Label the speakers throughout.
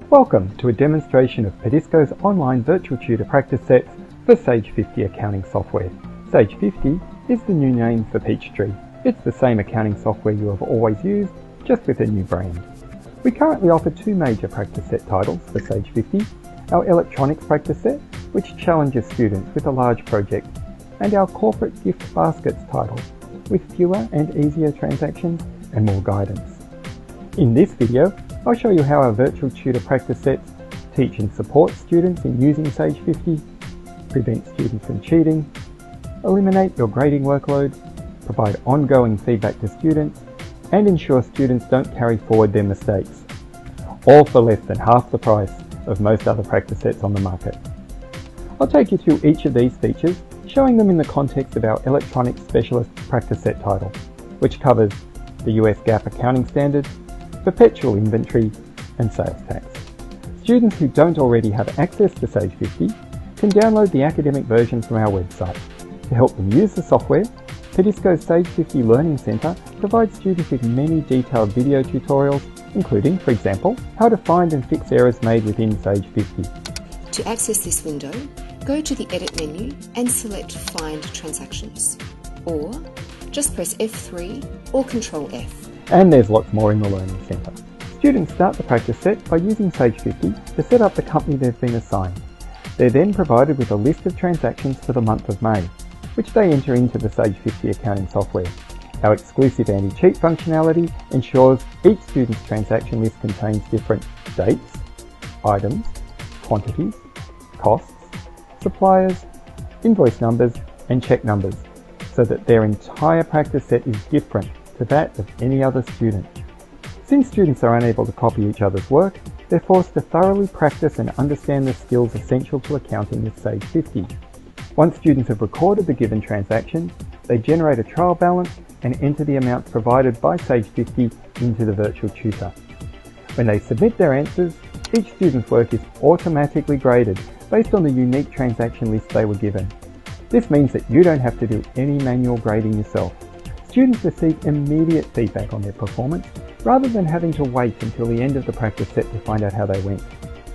Speaker 1: Welcome to a demonstration of Perdisco's online virtual tutor practice sets for Sage 50 accounting software. Sage 50 is the new name for Peachtree. It's the same accounting software you have always used, just with a new brand. We currently offer two major practice set titles for Sage 50, our electronics practice set, which challenges students with a large project, and our corporate gift baskets title, with fewer and easier transactions and more guidance. In this video, I'll show you how our virtual tutor practice sets teach and support students in using Sage 50, prevent students from cheating, eliminate your grading workload, provide ongoing feedback to students, and ensure students don't carry forward their mistakes, all for less than half the price of most other practice sets on the market. I'll take you through each of these features, showing them in the context of our Electronics Specialist practice set title, which covers the US GAAP accounting standards, perpetual inventory, and sales tax. Students who don't already have access to Sage 50 can download the academic version from our website. To help them use the software, Perdisco's Sage 50 Learning Centre provides students with many detailed video tutorials, including, for example, how to find and fix errors made within Sage 50.
Speaker 2: To access this window, go to the Edit menu and select Find Transactions, or just press F3 or Ctrl F.
Speaker 1: And there's lots more in the Learning Centre. Students start the practice set by using Sage 50 to set up the company they've been assigned. They're then provided with a list of transactions for the month of May, which they enter into the Sage 50 accounting software. Our exclusive anti-cheat functionality ensures each student's transaction list contains different dates, items, quantities, costs, suppliers, invoice numbers, and check numbers, so that their entire practice set is different to that of any other student. Since students are unable to copy each other's work, they're forced to thoroughly practice and understand the skills essential to accounting with Sage 50. Once students have recorded the given transaction, they generate a trial balance and enter the amounts provided by Sage 50 into the virtual tutor. When they submit their answers, each student's work is automatically graded based on the unique transaction list they were given. This means that you don't have to do any manual grading yourself. Students receive immediate feedback on their performance rather than having to wait until the end of the practice set to find out how they went.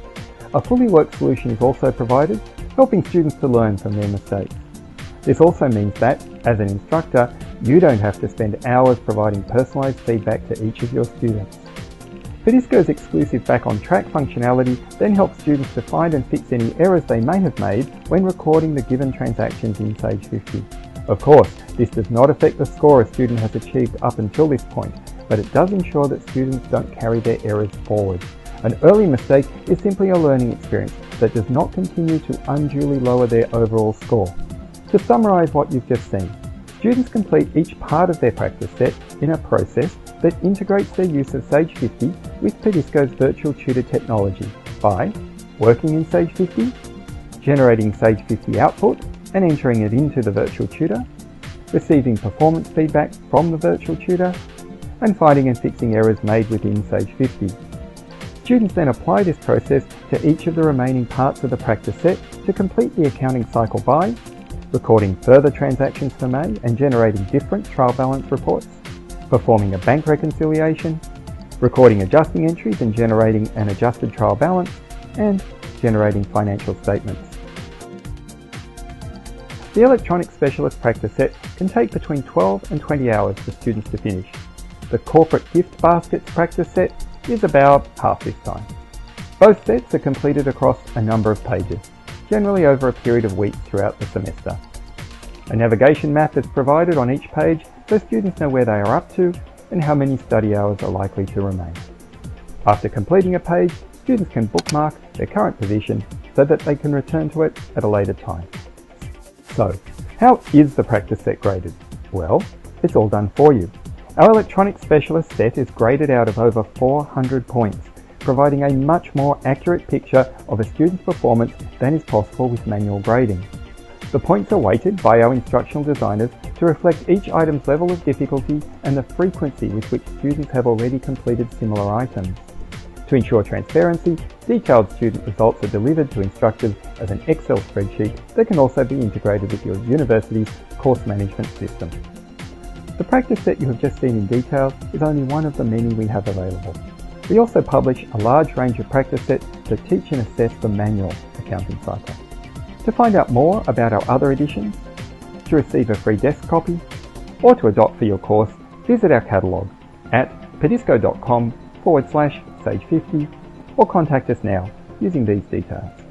Speaker 1: A fully worked solution is also provided, helping students to learn from their mistakes. This also means that, as an instructor, you don't have to spend hours providing personalised feedback to each of your students. Perdisco's exclusive Back on Track functionality then helps students to find and fix any errors they may have made when recording the given transactions in Sage 50. Of course, this does not affect the score a student has achieved up until this point, but it does ensure that students don't carry their errors forward. An early mistake is simply a learning experience that does not continue to unduly lower their overall score. To summarise what you've just seen, students complete each part of their practice set in a process that integrates their use of Sage 50 with Perdisco's virtual tutor technology by working in Sage 50, generating Sage 50 output and entering it into the virtual tutor, receiving performance feedback from the virtual tutor, and finding and fixing errors made within Sage 50. Students then apply this process to each of the remaining parts of the practice set to complete the accounting cycle by recording further transactions for May and generating different trial balance reports, performing a bank reconciliation, recording adjusting entries and generating an adjusted trial balance, and generating financial statements. The Electronics Specialist practice set can take between 12 and 20 hours for students to finish. The Corporate Gift Baskets practice set is about half this time. Both sets are completed across a number of pages, generally over a period of weeks throughout the semester. A navigation map is provided on each page so students know where they are up to and how many study hours are likely to remain. After completing a page, students can bookmark their current position so that they can return to it at a later time. So, how is the practice set graded? Well, it's all done for you. Our Electronics Specialist set is graded out of over 400 points, providing a much more accurate picture of a student's performance than is possible with manual grading. The points are weighted by our instructional designers to reflect each item's level of difficulty and the frequency with which students have already completed similar items. To ensure transparency, detailed student results are delivered to instructors as an Excel spreadsheet that can also be integrated with your university's course management system. The practice set you have just seen in detail is only one of the many we have available. We also publish a large range of practice sets that teach and assess the manual accounting cycle. To find out more about our other editions, to receive a free desk copy, or to adopt for your course, visit our catalogue at perdisco.com/sage50 or contact us now using these details.